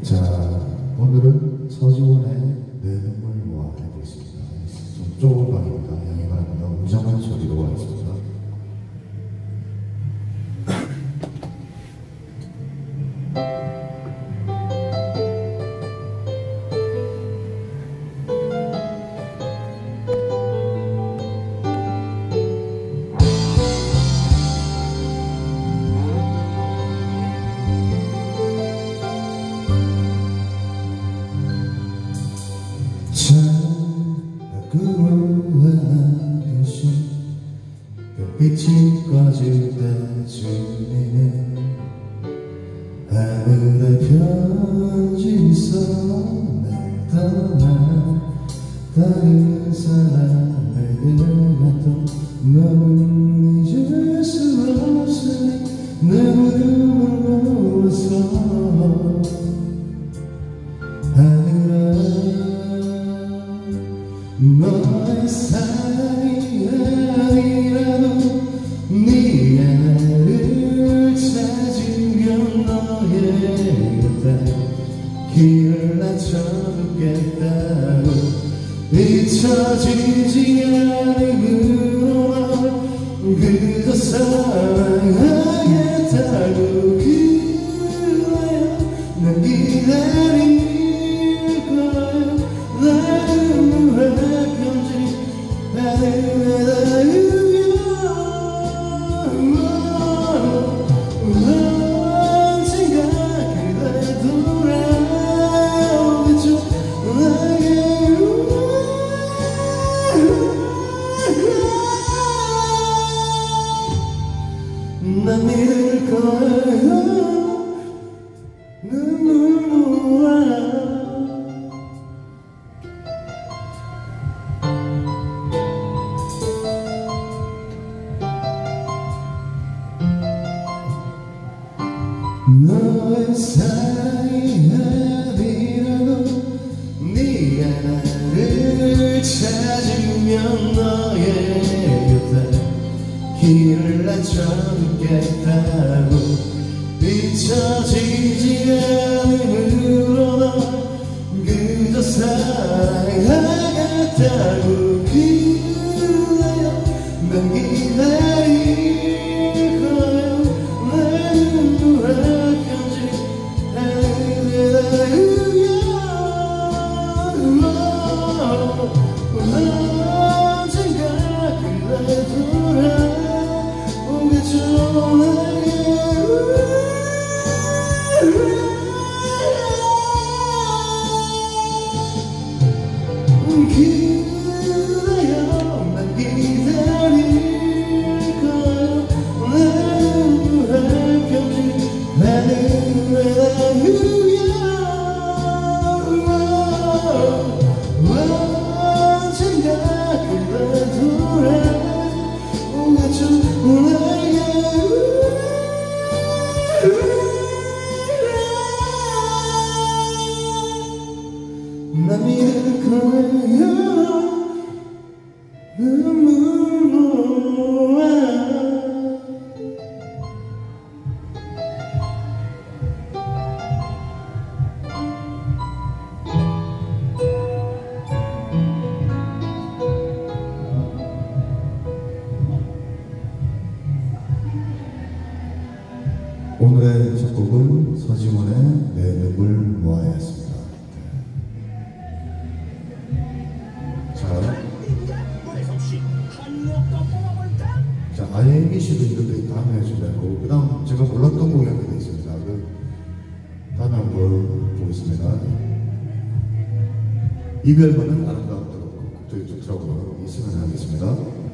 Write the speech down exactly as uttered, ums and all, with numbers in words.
자, 오늘은 서지원의 내 눈물 모아 해보겠습니다. 좀 좁은 방입니다. 양해 바랍니다. 우정한 소리로 하겠습니다. 그로하듯이 빛이 꺼질 때쯤에는 하늘에 편지 써 날 떠나 다른 사람에게 갔던 너는 잊을 수 없으니 내 눈물 모아서 하늘아 너의 사랑이 아니라도 네가 나를 찾으면 너의 곁에 길을 낮춰두겠다고 잊혀지지 않으므로 그저 사랑하겠다고 그래야 난 기다릴 거야 나는 편지 하늘에다 언젠가 그대 돌아오겠죠 나에게 난 믿을 거야 눈물 모아 너의 사랑이 아니라도 네가 나를 찾으면 너의 곁에 길을 낮춰두겠다고 잊혀지지 않으므로 너 그저 사랑하겠다고 그래야 난 기다릴 거야 내 눈물에 언젠가 그대 돌아오겠죠 나에게 그래요 난 기다릴 거야 내 눈물의 편지 하늘에다 언젠가 그대 돌아오겠죠 나에게 난 믿을 거야 눈물 모아 오늘의 첫 곡은 서지원의 내 눈물 모아였습니다. 자, 자 아예미 씨도 있는데 다음에 해주려고 그 다음 제가 몰랐던 곡이 한 개 있습니다. 그 다음에 한번 보겠습니다. 이별만은 아름다웠다고 곡도 좋더라고요. 있으면 하겠습니다.